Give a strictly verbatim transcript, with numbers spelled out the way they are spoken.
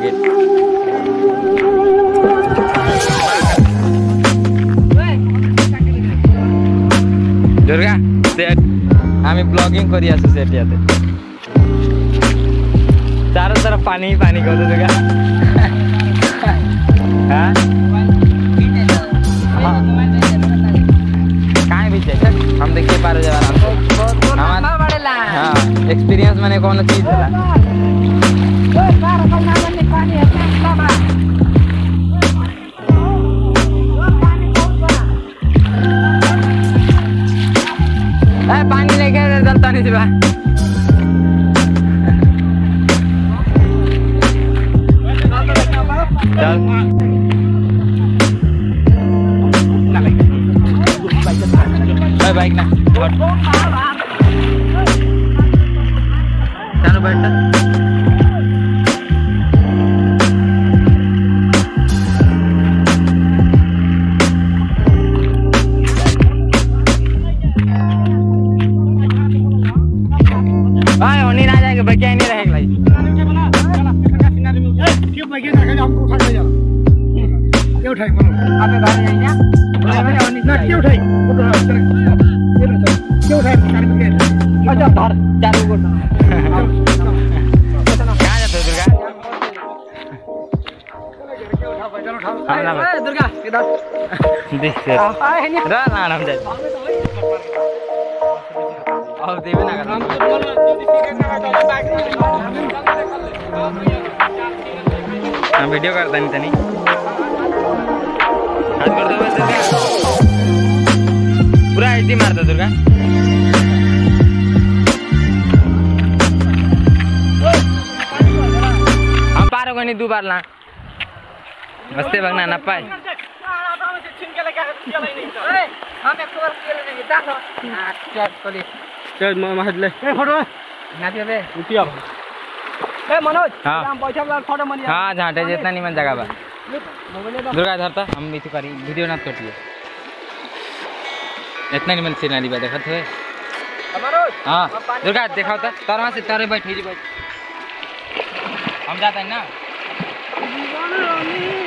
gate Durga set आम्ही blogging करी असो सेट याते चारों तरफ पानी ही पानी करो दुर्गा हाँ कहाँ भी चेक हम देखिए पार जब आराम से हाँ एक्सपीरियंस मैंने कौन चीज है पानी लेके चलता नहीं सिवा चल बाइक ना चलो बैठ होनी ना जाएगा बच्चा ही नहीं रहेगा भाई क्यों उठाई बोलो आपने बाहर जाएंगे ना क्यों उठाई क्यों उठाई अच्छा बाहर चार को कहाँ जाते हो दुर्गा हम ना दुर्गा इधर देख रा ना हम जाए अब देवे ना कर हम वीडियो करता नहीं तनी हाथ कर दो वैसे पूरा ऐसी मारता दुर्गा हम पार हो गए नहीं दो बार ला मस्ते भगना ना पाए चल महज ले फोटो नाचियो बे उठियो ए मनोज हम पैसा वाला फोटो मनी हां झाटे जितना नहीं मन जगह बा दुर्गा धरता हम इथु करी वीडियो ना कटियो इतना नहीं मन सीनारी बा देखत है मनोज हां दुर्गा दिखाओ त तरवा से तरे बैठ ही बैठ हम जाता है ना